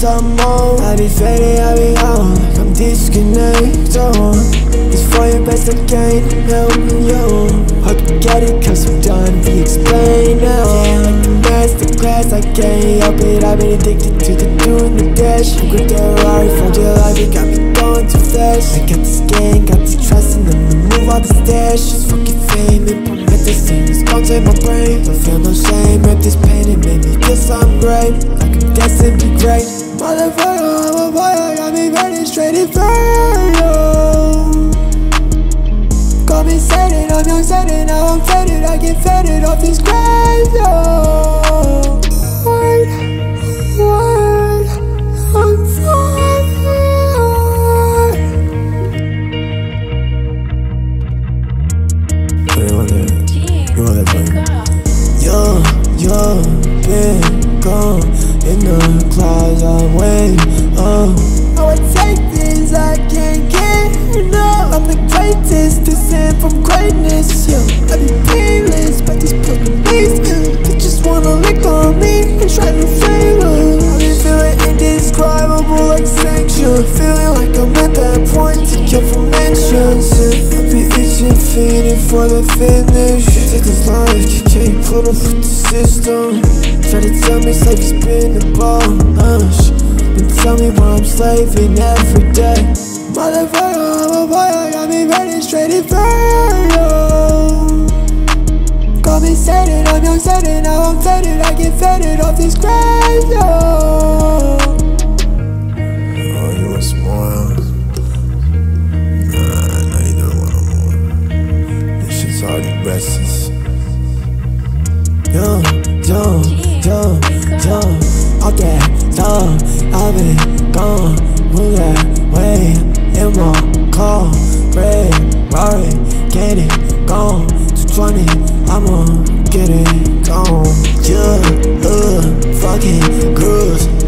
some more. I be faded, I be out like I'm disconnected. It's for your best, I can't help you. I can get it cause I'm done, re-explain now. Yeah, like the masterclass, I can't help it. I've been addicted to the doing the dash. You got the Rari, found your life, it got me going too fast. I got this gang, got the trust in them, remove all the stash. Just fucking fame, implement this thing, it's gon' take my brain. Don't feel no shame, rip this pain, it made me feel something great. Like I'm destined to be great. Motherfucker, I'm a boy, I got me burning straight in fire. Call me Satan, I'm young Satan, now I'm faded. I get faded off this grave, yo. Word, I'm fire. You want that button? Yo, been gone in the clouds, I wait, I would take this, I can't get enough. I'm the greatest, descend from greatness, yo. I be painless, but these police, they just wanna lick on me and try to fail us. I be feeling indescribable like sanction, feeling like I'm at that point to kill for mentions. I be itching, feeding for the finish. Take this life, can't put up with the system. Try to tell me slave is been the ball, then tell me why I'm slaving every day. Motherfucker, I'm a boy, I got me burning straight in fire. Call me Satan, I'm young Satan, now I'm faded. I get faded off this grave, yo. Oh, you want some more? Nah, I know you don't want no more. This shit's already restless. Yo, all that love, I've been gone, move that way, in my car, red, Rari, get it, gone, 220, I'ma get it, gone, yeah, fucking cruise.